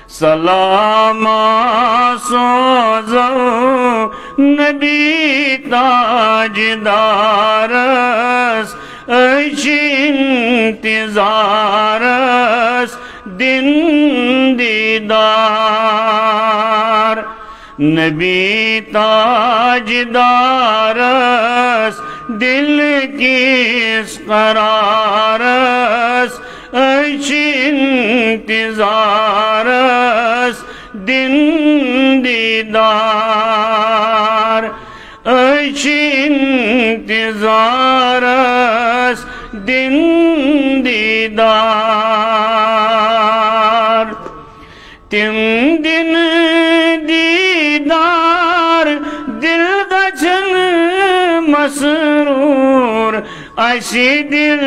سلام سوزو نبی تاجدارس اچھ انتظارس دن دیدار نبی تاجدارس دل کس قرارس اچھ انتظارس دن دیدار اچھ انتظارس دن دیدار تم دن دیدار دل گچھن مسرور اسی دل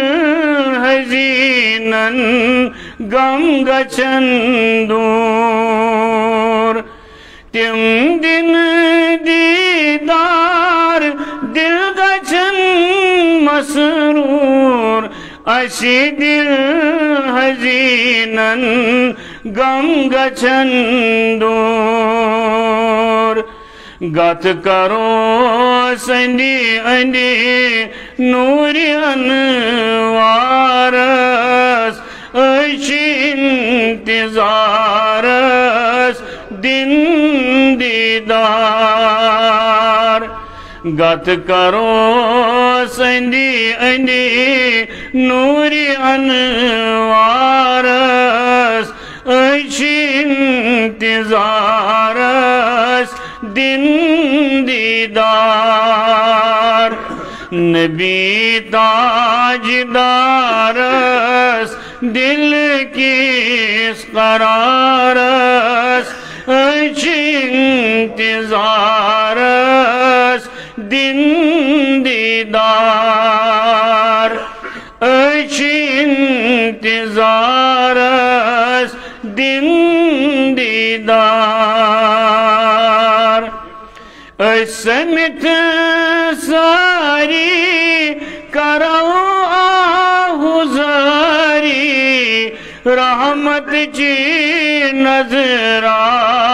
حزینن غم گچھن دور تم دن دیدار دل گچھن مسرور اسی دل حزینن غم گچھن دور گت کرو سندی اندی نوری انوارس اچھ انتظارس دن دیدار گت کرو سندی اندی نوری انوارس اچھ انتظارس دن دیدار نبی تاجدارس دل کس قرارس اچھ انتظارس دن دیدار اچھ انتظارس دن دیدار سمت ساری کرو آہوزاری رحمت چی نظرہ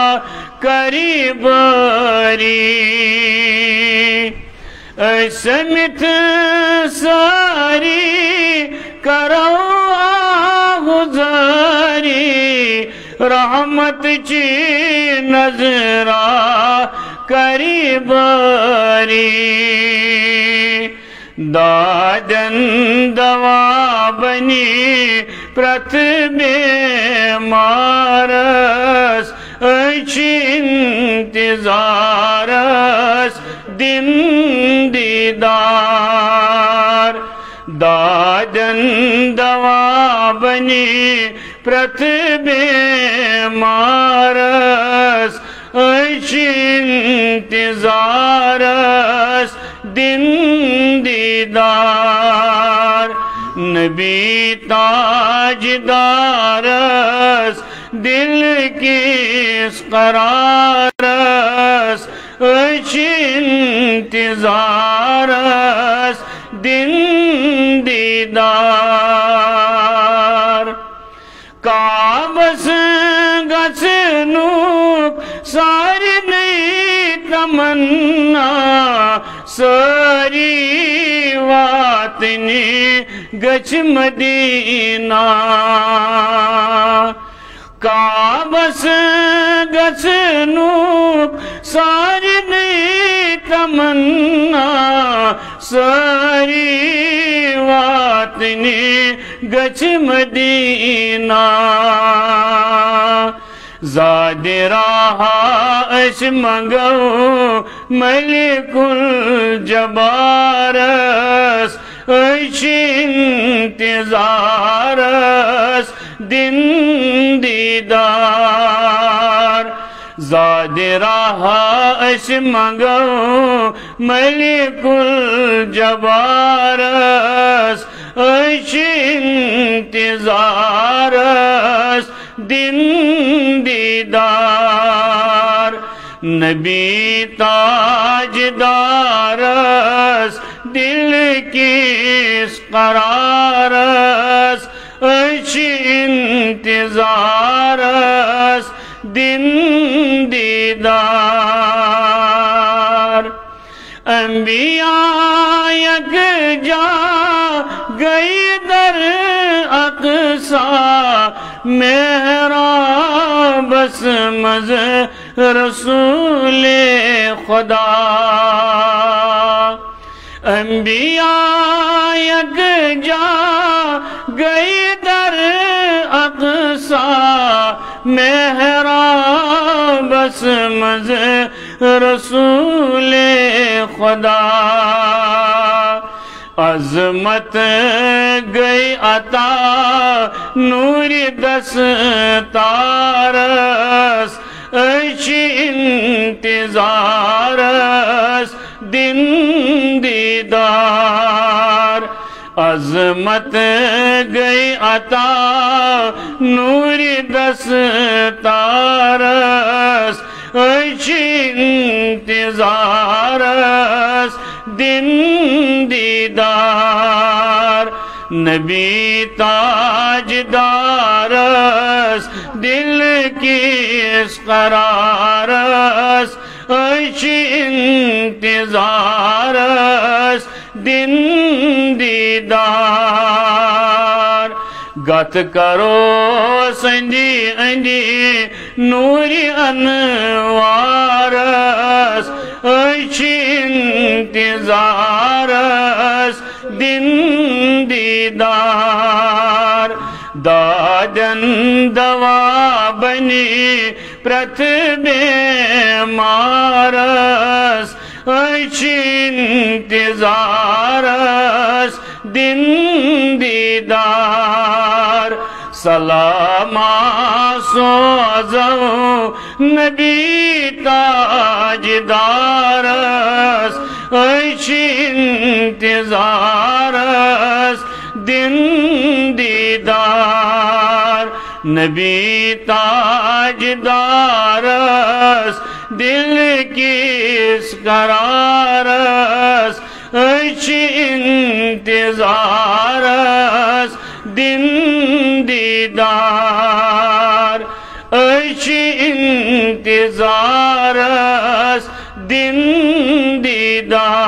قریباری سمت ساری کرو آہوزاری رحمت چی نظرہ قریباری دادن دوا بنی پرت بیمارس اچھ انتظارس دن دیدار دادن دوا بنی پرت بیمارس اچھ انتظارس دن دیدار نبی تاجدارس دل کس قرارس اچھ انتظارس دن دیدار کعبس گچھنوک ساری نئی تمنا ساری واتنی گچھ مدینہ کعبس گچھنوک ساری نئی تمنا ساری واتنی گچھ مدینہ زاد راہا اش منگو ملک الجبارس اچھ انتظارس دن دیدار زاد راہا اش منگو ملک الجبارس اچھ انتظارس دن دیدار نبی تاجدارس دل کس قرارس اچھ انتظارس دن دیدار انبیاء یکجا گئی در اقصی محراب بس مز رسول خدا انبیاء یکجا گئی در اقصی محراب بس مز رسول خدا عظمت گئی عطا نور دستارس اچھی انتظارس دن دیدار عظمت گئی عطا نور دستارس اچھی انتظارس دن دیدار نبی تاجدارس دل کی اس قرارس اچھی انتظارس دن دیدار گت کرو سنجی انجی نوری انوارس اچھی انتظارس دن دیدار دادن دوا بنی پرتھ بیمارس اچھی انتظارس دن دیدار سلاما سوزو نبی تاجدارس اچھی انتظارس دن دیدار نبی تاجدارس دل کی اس قرارس اچھی انتظارس دن دیدار اچھی انتظارس دن دیدار